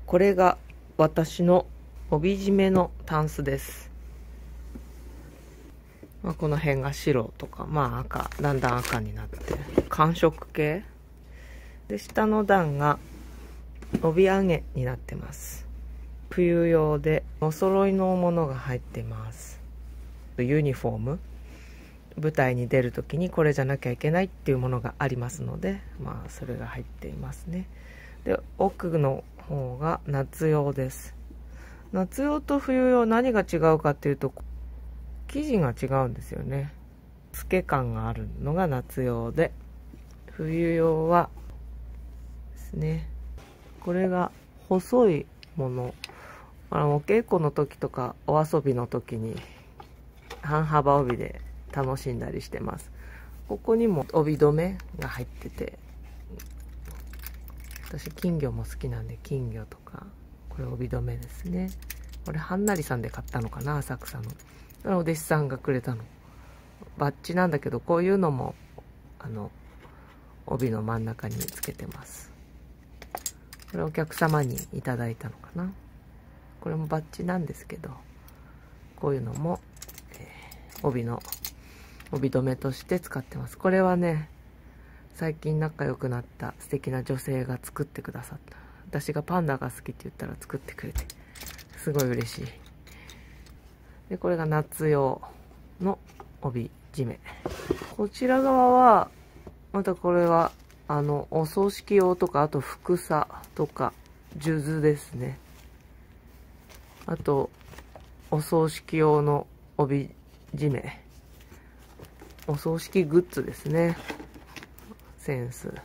これが私の帯締めのタンスです。この辺が白とか、赤、だんだん赤になって寒色系で、下の段が帯揚げになってます。冬用でお揃いのものが入ってます。ユニフォーム、舞台に出るときにこれじゃなきゃいけないっていうものがありますので、それが入っていますね。で、奥の方が夏用です。夏用と冬用何が違うかっていうと、生地が違うんですよね。透け感があるのが夏用で、冬用はですね、これが細いもの、お稽古の時とかお遊びの時に半幅帯で楽しんだりしてます。ここにも帯留めが入ってて、私金魚も好きなんで金魚とか、これ帯留めですね。これはんなりさんで買ったのかな、浅草の。お弟子さんがくれたの。バッジなんだけど、こういうのも帯の真ん中につけてます。これお客様にいただいたのかな。これもバッジなんですけど、こういうのも、帯留めとして使ってます。これはね、最近仲良くなった素敵な女性が作ってくださった。私がパンダが好きって言ったら作ってくれて、すごい嬉しい。で、これが夏用の帯締め。こちら側は、またこれは、お葬式用とか、あとふさとか、数珠ですね。あと、お葬式用の帯締め。お葬式グッズですね。センス。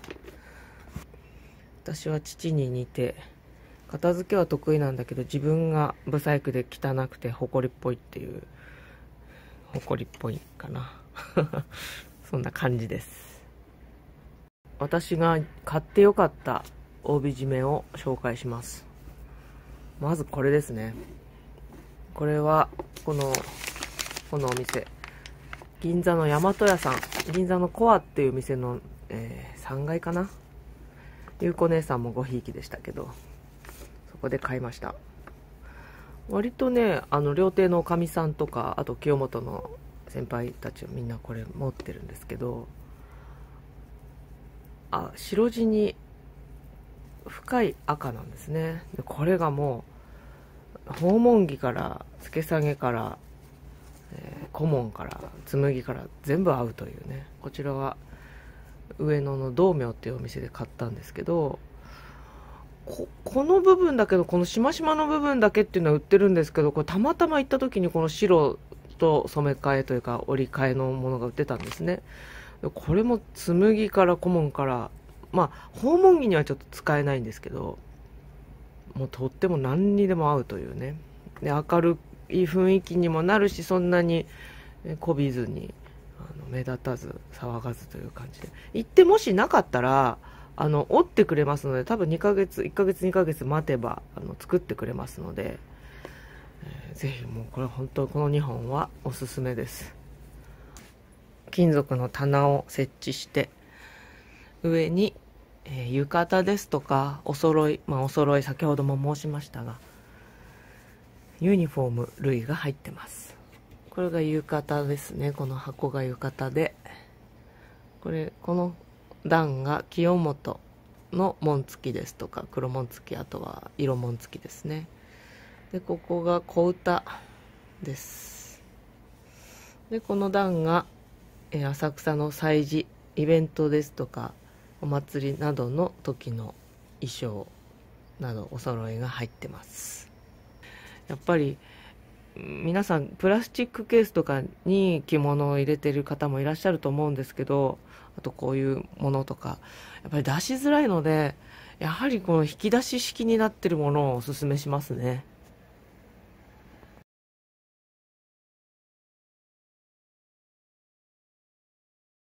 私は父に似て、片付けは得意なんだけど、自分が不細工で汚くて埃っぽいっていう、埃っぽいかな。そんな感じです。私が買ってよかった帯締めを紹介します。まずこれですね。これはこのお店、銀座の大和屋さん、銀座のコアっていう店の、3階かな。ゆうこ姉さんもごひいきでしたけど、そこで買いました。割とね、料亭のおかみさんとか、あと清本の先輩たちはみんなこれ持ってるんですけど、白地に深い赤なんですね。でこれがもう訪問着から付け下げから、小紋から紬から全部合うというね。こちらは上野の道明っていうお店で買ったんですけど、この部分だけど、このしましまの部分だけっていうのは売ってるんですけど、これたまたま行った時にこの白と染め替えというか折り替えのものが売ってたんですね。これも紬から小紋から、訪問着にはちょっと使えないんですけど、もうとっても何にでも合うというね。で、明るい雰囲気にもなるし、そんなにこびずに目立たず騒がずという感じで行って、もしなかったら折ってくれますので、多分1ヶ月2ヶ月待てば作ってくれますので、ぜひもうこれ本当この2本はおすすめです。金属の棚を設置して、上に、浴衣ですとかお揃い、お揃い先ほども申しましたが、ユニフォーム類が入ってます。これが浴衣ですね。この箱が浴衣で、この段が清本の紋付きですとか黒紋付き、あとは色紋付きですね。で、ここが小歌です。で、この段が浅草の祭事、イベントですとかお祭りなどの時の衣装などお揃いが入ってます。やっぱり皆さんプラスチックケースとかに着物を入れてる方もいらっしゃると思うんですけど、あとこういうものとかやっぱり出しづらいので、やはりこの引き出し式になってるものをおすすめしますね。